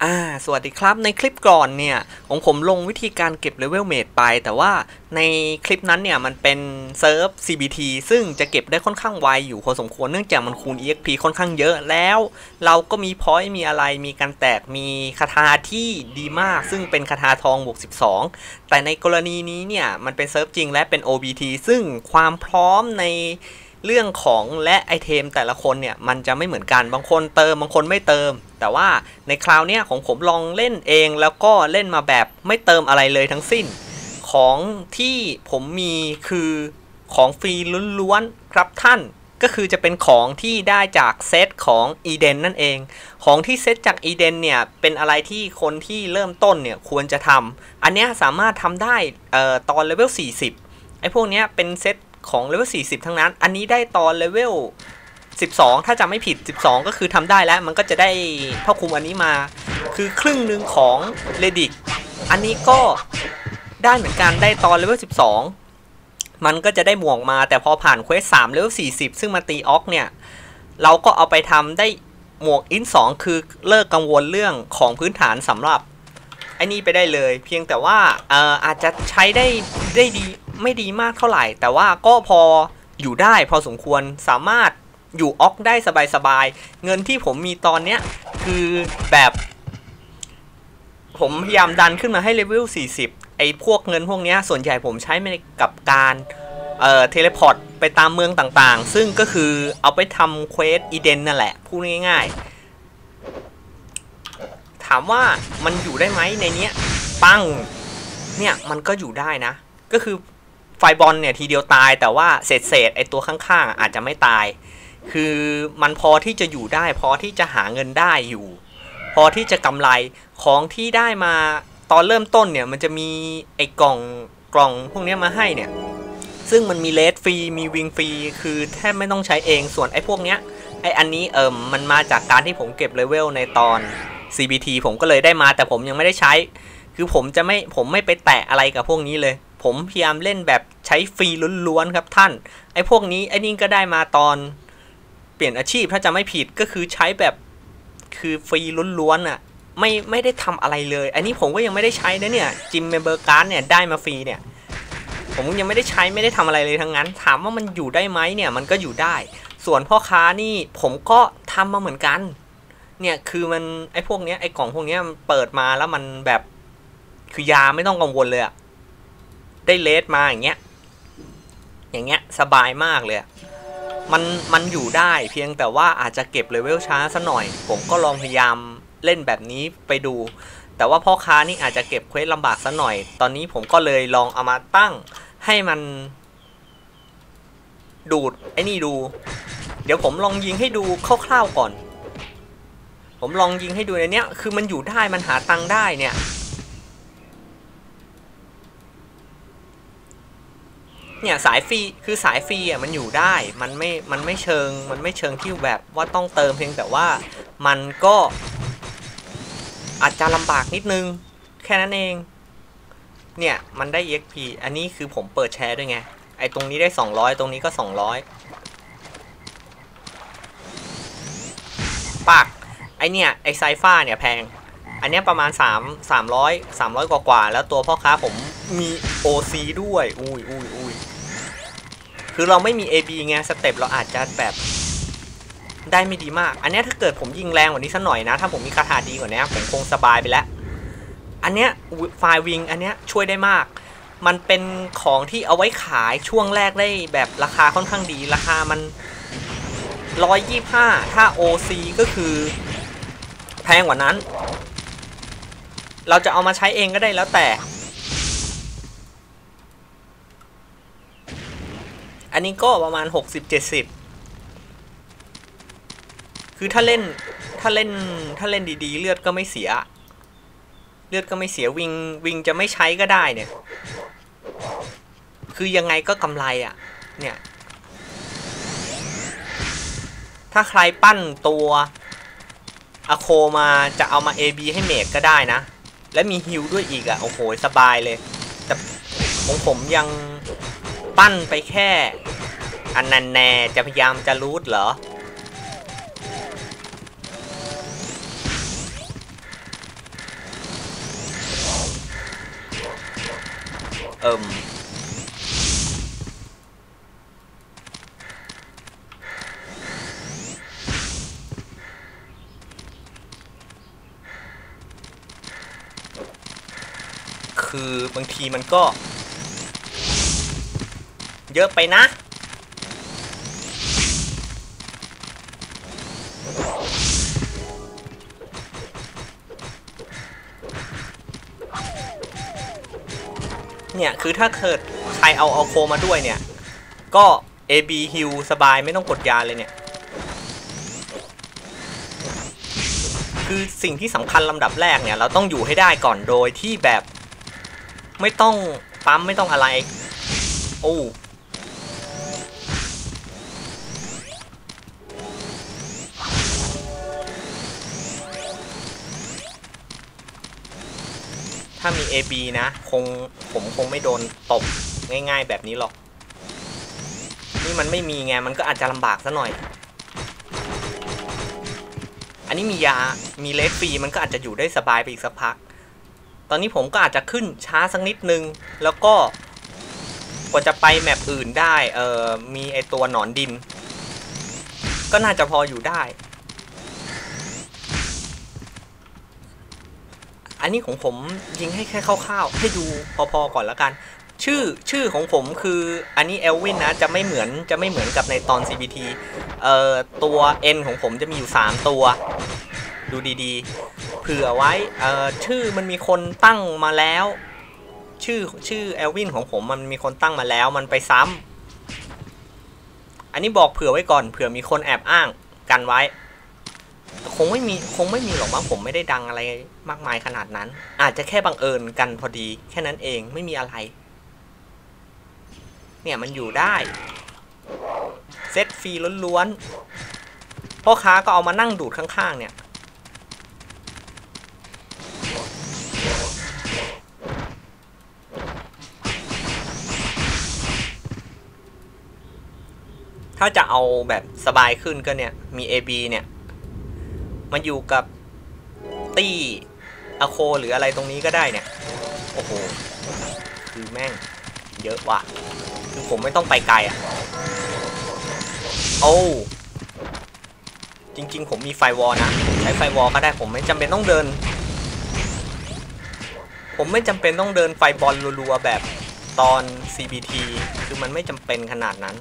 สวัสดีครับในคลิปก่อนเนี่ยของผมลงวิธีการเก็บเลเวลเมดไปแต่ว่าในคลิปนั้นเนี่ยมันเป็นเซิร์ฟ CBT ซึ่งจะเก็บได้ค่อนข้างไวอยู่พอสมควรเนื่องจากมันคูณ EXP ค่อนข้างเยอะแล้วเราก็มีพอยต์มีอะไรมีการแตกมีคาถาที่ดีมากซึ่งเป็นคาถาทองบวก12แต่ในกรณีนี้เนี่ยมันเป็นเซิร์ฟจริงและเป็น OBT ซึ่งความพร้อมในเรื่องของและไอเทมแต่ละคนเนี่ยมันจะไม่เหมือนกันบางคนเติมบางคนไม่เติมแต่ว่าในคราวเนี้ยของผมลองเล่นเองแล้วก็เล่นมาแบบไม่เติมอะไรเลยทั้งสิ้นของที่ผมมีคือของฟรีล้วนๆครับท่านก็คือจะเป็นของที่ได้จากเซตของอีเดนนั่นเองของที่เซตจากอีเดนเนี่ยเป็นอะไรที่คนที่เริ่มต้นเนี่ยควรจะทำอันเนี้ยสามารถทำได้ตอนเลเวล40ไอ้พวกเนี้ยเป็นเซตของเลเวล40ทั้งนั้นอันนี้ได้ตอนเลเวล12ถ้าจำไม่ผิด12ก็คือทำได้แล้วมันก็จะได้ผ้าคลุมอันนี้มาคือครึ่งหนึ่งของเรดิกอันนี้ก็ได้เหมือนกันได้ตอนเลเวล12มันก็จะได้หมวกมาแต่พอผ่านเควส3เลเวล40ซึ่งมาตีออกเนี่ยเราก็เอาไปทำได้หมวกอิน2คือเลิกกังวลเรื่องของพื้นฐานสำหรับไอ้นี่ไปได้เลยเพียงแต่ว่าอาจจะใช้ได้ดีไม่ดีมากเท่าไหร่แต่ว่าก็พออยู่ได้พอสมควรสามารถอยู่ออกได้สบายๆเงินที่ผมมีตอนเนี้ยคือแบบผมพยายามดันขึ้นมาให้เลเวล40ไอ้พวกเงินพวกนี้ส่วนใหญ่ผมใช้กับการเทเลพอร์ตไปตามเมืองต่างๆซึ่งก็คือเอาไปทำเควสอีเดนนั่นแหละพูดง่ายๆถามว่ามันอยู่ได้ไหมในเนี้ยปังเนี่ยมันก็อยู่ได้นะก็คือไฟบอลเนี่ยทีเดียวตายแต่ว่าเศษไอตัวข้างๆอาจจะไม่ตายคือมันพอที่จะอยู่ได้พอที่จะหาเงินได้อยู่พอที่จะกำไรของที่ได้มาตอนเริ่มต้นเนี่ยมันจะมีไอ้กล่องพวกนี้มาให้เนี่ยซึ่งมันมีเลสฟรีมีวิงฟรีคือแทบไม่ต้องใช้เองส่วนไอ้พวกเนี้ยไอ้อันนี้มันมาจากการที่ผมเก็บเลเวลในตอน CBT ผมก็เลยได้มาแต่ผมยังไม่ได้ใช้คือผมไม่ไปแตะอะไรกับพวกนี้เลยผมพยายามเล่นแบบใช้ฟรีล้วนๆครับท่านไอ้พวกนี้ไอ้นี่ก็ได้มาตอนเปลี่ยนอาชีพถ้าจะไม่ผิดก็คือใช้แบบคือฟรีล้วนๆอ่ะไม่ได้ทำอะไรเลยอันนี้ผมก็ยังไม่ได้ใช้นะเนี่ยจิมเมมเบอร์การ์ดเนี่ยได้มาฟรีเนี่ยผมยังไม่ได้ใช้ไม่ได้ทำอะไรเลยทั้งนั้นถามว่ามันอยู่ได้ไหมเนี่ยมันก็อยู่ได้ส่วนพ่อค้านี่ผมก็ทำมาเหมือนกันเนี่ยคือมันไอ้พวกเนี้ยไอ้กล่องพวกเนี้ยมันเปิดมาแล้วมันแบบคือยาไม่ต้องกังวลเลยอะได้เลสมาอย่างเงี้ยสบายมากเลยมันอยู่ได้เพียงแต่ว่าอาจจะเก็บเลเวลช้าซะหน่อยผมก็ลองพยายามเล่นแบบนี้ไปดูแต่ว่าพ่อค้านี่อาจจะเก็บเควสลำบากซะหน่อยตอนนี้ผมก็เลยลองเอามาตั้งให้มันดูดไอ้นี่ดูเดี๋ยวผมลองยิงให้ดูคร่าวๆก่อนผมลองยิงให้ดูในเนี้ยคือมันอยู่ได้มันหาตังค์ได้เนี่ยสายฟรีคือสายฟรีอ่ะมันอยู่ได้มันไม่เชิงที่แบบว่าต้องเติมเพียงแต่ว่ามันก็อาจจะลำบากนิดนึงแค่นั้นเองเนี่ยมันได้ EXP อันนี้คือผมเปิดแชร์ด้วยไงไอ้ตรงนี้ได้200ตรงนี้ก็200ปักไอเนี่ยไอไซฟ้าเนี่ยแพงอันนี้ประมาณ300กว่าแล้วตัวพ่อค้าผมมี OC ด้วยอุ้ยคือเราไม่มี AB ไงสเต็ปเราอาจจะแบบได้ไม่ดีมากอันนี้ถ้าเกิดผมยิงแรงกว่านี้สักหน่อยนะถ้าผมมีคาถาดีกว่านี้ผมคงสบายไปแล้วอันเนี้ยไฟวิงอันเนี้ยช่วยได้มากมันเป็นของที่เอาไว้ขายช่วงแรกได้แบบราคาค่อนข้างดีราคามัน125ถ้า OC ก็คือแพงกว่านั้นเราจะเอามาใช้เองก็ได้แล้วแต่อันนี้ก็ประมาณ60-70คือถ้าเล่นดีๆเลือดก็ไม่เสียวิงจะไม่ใช้ก็ได้เนี่ยคือยังไงก็กำไรอ่ะเนี่ยถ้าใครปั้นตัวอะโคมาจะเอามา AB ให้เมจก็ได้นะและมีฮิลด้วยอีกอ่ะโอ้โหสบายเลยแต่ของผมยังปั้นไปแค่อันนั้นแน่จะพยายามจะรูทเหรอเอิมคือบางทีมันก็เยอะไปนะเนี่ยคือถ้าเกิดใครเอาโคมาด้วยเนี่ยก็ AB Heal สบายไม่ต้องกดยาเลยเนี่ยคือสิ่งที่สำคัญลำดับแรกเนี่ยเราต้องอยู่ให้ได้ก่อนโดยที่แบบไม่ต้องปั๊มไม่ต้องอะไรโอ้ถ้ามี AB นะผมคงไม่โดนตบง่ายๆแบบนี้หรอกนี่มันไม่มีไงมันก็อาจจะลำบากซะหน่อยอันนี้มียามีเลสฟรีมันก็อาจจะอยู่ได้สบายไปอีกสักพักตอนนี้ผมก็อาจจะขึ้นช้าสักนิดนึงแล้วก็กว่าจะไปแมปอื่นได้มีไอตัวหนอนดินก็น่าจะพออยู่ได้อันนี้ของผมยิงให้แค่คร่าวๆให้ดูพอๆก่อนแล้วกันชื่อของผมคืออันนี้เอลวินนะจะไม่เหมือนกับในตอน CBT ตัว N ของผมจะมีอยู่3ตัวดูดีๆเผื่อไว้ชื่อมันมีคนตั้งมาแล้วชื่อเอลวินของผมมันมีคนตั้งมาแล้วมันไปซ้ำอันนี้บอกเผื่อไว้ก่อนเผื่อมีคนแอบอ้างกันไว้คงไม่มีหรอกมั้งผมไม่ได้ดังอะไรมากมายขนาดนั้นอาจจะแค่บังเอิญกันพอดีแค่นั้นเองไม่มีอะไรเนี่ยมันอยู่ได้เซตฟรีล้วนๆพ่อค้าก็เอามานั่งดูดข้างๆเนี่ยถ้าจะเอาแบบสบายขึ้นก็เนี่ยมี AB เนี่ยมันอยู่กับตี้อะโคหรืออะไรตรงนี้ก็ได้เนี่ยโอ้โหคือแม่งเยอะว่ะคือผมไม่ต้องไปไกลอ่ะโอ้จริงๆผมมีไฟวอลนะใช้ไฟวอลก็ได้ผมไม่จำเป็นต้องเดินไฟบอลรัวๆแบบตอน CBT คือมันไม่จำเป็นขนาดนั้น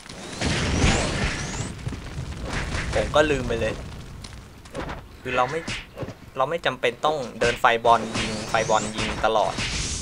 ผมก็ลืมไปเลยคือเราไม่จำเป็นต้องเดินไฟบอลยิงตลอด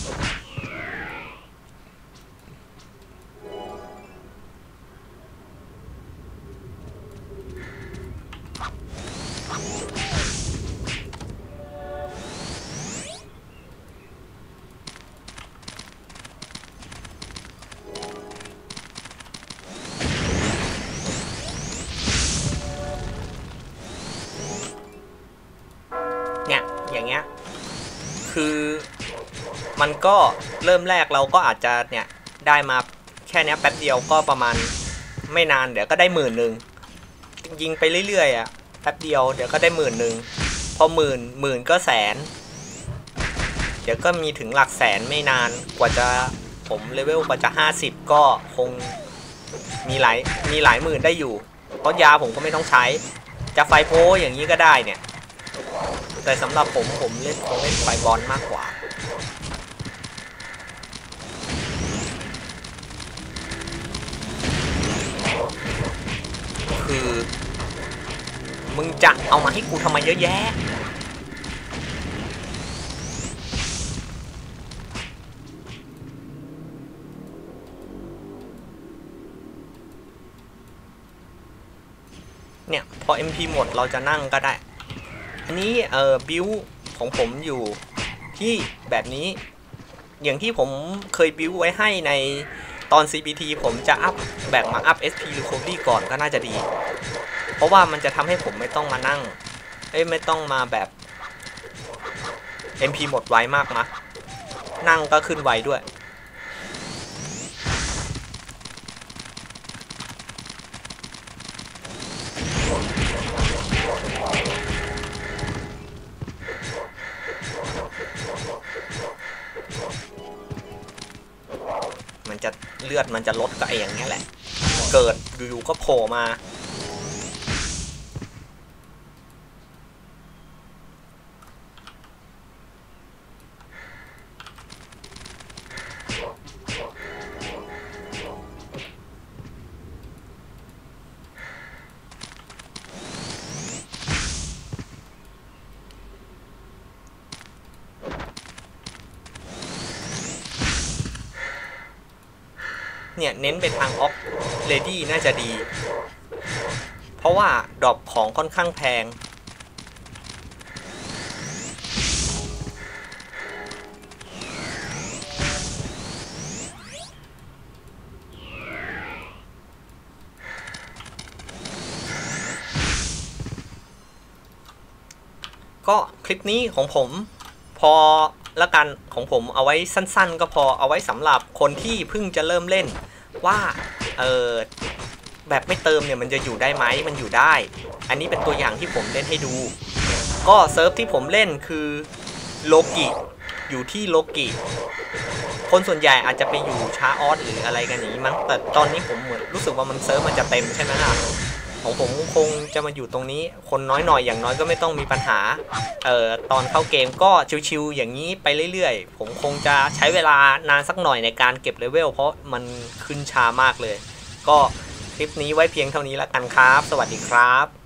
เนี่ยอย่างเงี้ยคือมันก็เริ่มแรกเราก็อาจจะเนี่ยได้มาแค่นี้แป๊บเดียวก็ประมาณไม่นานเดี๋ยวก็ได้10,000ยิงไปเรื่อยๆอ่ะแป๊บเดียวเดี๋ยวก็ได้10,000พอหมื่นก็แสนเดี๋ยวก็มีถึงหลักแสนไม่นานกว่าจะผมเลเวลกว่าจะ50ก็คงมีหลายหมื่นได้อยู่เพราะยาผมก็ไม่ต้องใช้จะไฟโพอย่างนี้ก็ได้เนี่ยแต่สำหรับผมเล่นไฟบอลมากกว่าคือมึงจะเอามาให้กูทำไมเยอะแยะเนี่ยพอ MP หมดเราจะนั่งก็ได้อันนี้บิวของผมอยู่ที่แบบนี้อย่างที่ผมเคยบิวไว้ให้ในตอน CBT ผมจะอัพแบบมาอัพ SP Recovery ก่อนก็น่าจะดีเพราะว่ามันจะทำให้ผมไม่ต้องมานั่งไม่ต้องมาแบบ MP หมดไวมากนะนั่งก็ขึ้นไวด้วยเลือดมันจะลดก็ไอ้อย่างเงี้ยแหละเกิดอยู่ๆก็โผล่มาเนี่ยเน้นไปทางออฟเลดี้น่าจะดีเพราะว่าดรอปของค่อนข้างแพงก็คลิปนี้ของผมพอละกันของผมเอาไว้สั้นๆก็พอเอาไว้สำหรับคนที่เพิ่งจะเริ่มเล่นว่าแบบไม่เติมเนี่ยมันจะอยู่ได้ไหมมันอยู่ได้อันนี้เป็นตัวอย่างที่ผมเล่นให้ดูก็เซิร์ฟที่ผมเล่นคือโลกิอยู่ที่โลกิคนส่วนใหญ่อาจจะไปอยู่ช้าออสหรืออะไรกันอย่างนี้มั้งแต่ตอนนี้ผมเหมือนรู้สึกว่ามันเซิร์ฟมันจะเต็มใช่ไหมล่ะของผมคงจะมาอยู่ตรงนี้คนน้อยหน่อยอย่างน้อยก็ไม่ต้องมีปัญหาตอนเข้าเกมก็ชิวๆอย่างนี้ไปเรื่อยๆผมคงจะใช้เวลานานสักหน่อยในการเก็บเลเวลเพราะมันขึ้นช้ามากเลยก็คลิปนี้ไว้เพียงเท่านี้แล้วกันครับสวัสดีครับ